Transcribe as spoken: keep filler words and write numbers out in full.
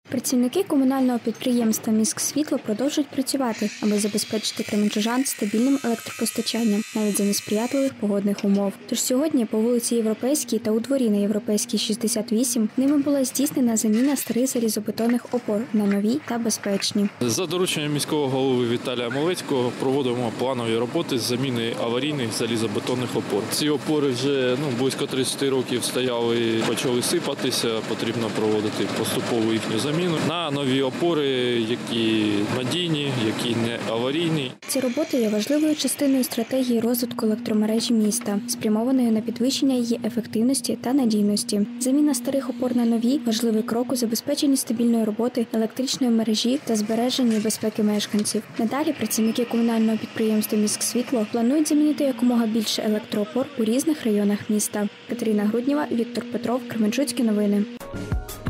Працівники комунального підприємства «Міськсвітло» продовжують працювати, аби забезпечити кременчужан стабільним електропостачанням навіть за несприятливих погодних умов. Тож сьогодні по вулиці Європейській та у дворі на Європейській шістдесят вісім ними була здійснена заміна старих залізобетонних опор на нові та безпечні. За дорученням міського голови Віталія Малецького проводимо планові роботи з заміни аварійних залізобетонних опор. Ці опори вже ну, близько тридцяти років стояли, почали сипатися, потрібно проводити поступову їхню заміну на нові опори, які надійні, які не аварійні. Ці роботи є важливою частиною стратегії розвитку електромережі міста, спрямованої на підвищення її ефективності та надійності. Заміна старих опор на нові – важливий крок у забезпеченні стабільної роботи електричної мережі та збереженні безпеки мешканців. Надалі працівники комунального підприємства «Міськсвітло» планують замінити якомога більше електроопор у різних районах міста. Катерина Груднєва, Віктор Петров, Кременчуцькі новини.